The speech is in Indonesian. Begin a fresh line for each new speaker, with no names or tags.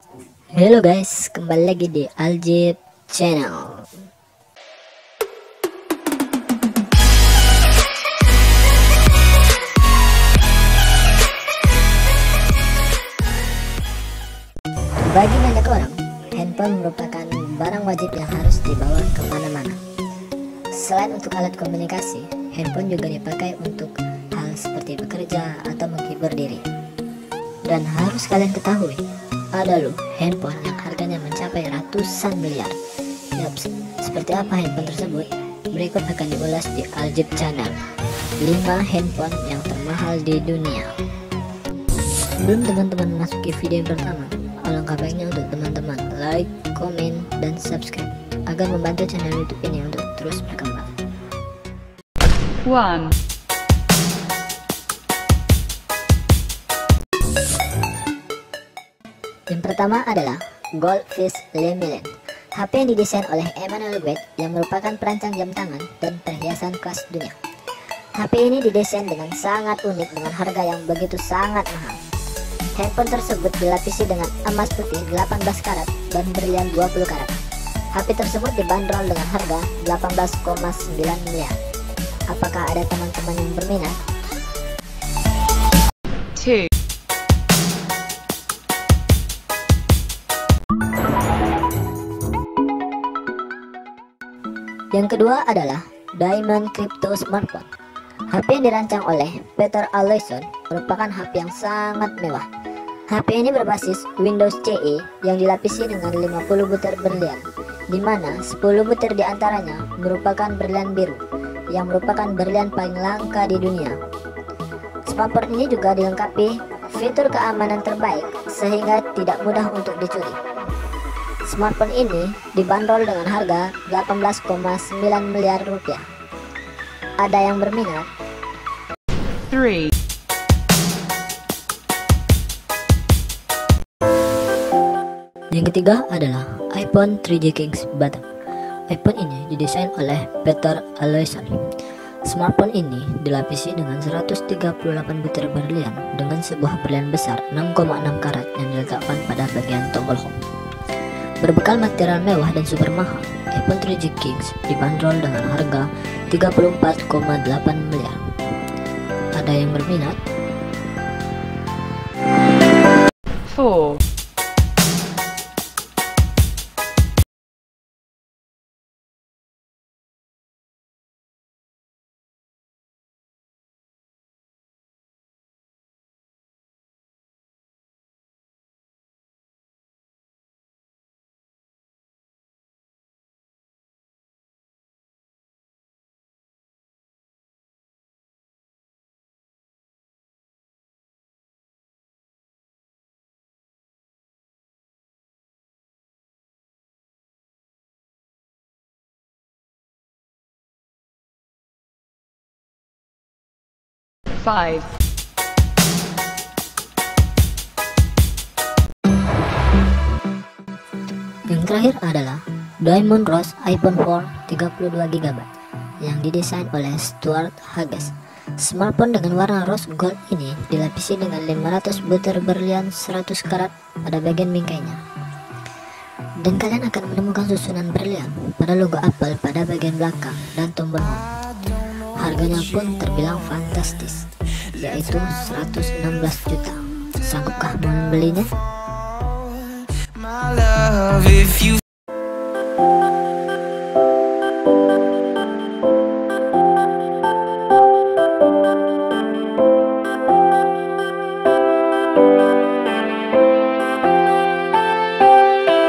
Halo guys, kembali lagi di Aljib Channel. Bagi banyak orang, handphone merupakan barang wajib yang harus dibawa kemana-mana. Selain untuk alat komunikasi, handphone juga dipakai untuk hal seperti bekerja atau menghibur diri. Dan harus kalian ketahui, ada loh handphone yang harganya mencapai ratusan miliar. Yaps, seperti apa handphone tersebut? Berikut akan diulas di Aljib Channel. 5 handphone yang termahal di dunia. Sebelum teman-teman masuk ke video yang pertama, alangkah baiknya untuk teman-teman like, komen, dan subscribe agar membantu channel YouTube ini untuk terus berkembang.
1.
Yang pertama adalah Goldfish Lemillion, HP yang didesain oleh Emanuel Guet yang merupakan perancang jam tangan dan perhiasan kelas dunia. HP ini didesain dengan sangat unik dengan harga yang begitu sangat mahal. Handphone tersebut dilapisi dengan emas putih 18 karat dan berlian 20 karat. HP tersebut dibanderol dengan harga 18,9 miliar. Apakah ada teman-teman yang berminat?
2.
Yang kedua adalah Diamond Crypto Smartphone. HP yang dirancang oleh Peter Allyson merupakan HP yang sangat mewah. HP ini berbasis Windows CE yang dilapisi dengan 50 butir berlian, di mana 10 butir diantaranya merupakan berlian biru, yang merupakan berlian paling langka di dunia. Smartphone ini juga dilengkapi fitur keamanan terbaik sehingga tidak mudah untuk dicuri. Smartphone ini dibanderol dengan harga 18,9 miliar rupiah. Ada yang berminat?
3.
Yang ketiga adalah iPhone 3G Kings Bottom. iPhone ini didesain oleh Peter Allyson. Smartphone ini dilapisi dengan 138 butir berlian dengan sebuah berlian besar 6,6 karat yang diletakkan pada bagian tombol home. Berbekal material mewah dan super mahal, iPhone 3G Kings dibanderol dengan harga 34,8 miliar. Ada yang berminat?
4. Five.
Yang terakhir adalah Diamond Rose iPhone 4 32GB yang didesain oleh Stuart Hages. Smartphone dengan warna rose gold ini dilapisi dengan 500 butir berlian 100 karat pada bagian bingkainya. Dan kalian akan menemukan susunan berlian pada logo Apple pada bagian belakang dan tombol home. Harganya pun terbilang fantastis, yaitu 116 juta. Sanggupkah membelinya?
My love, if you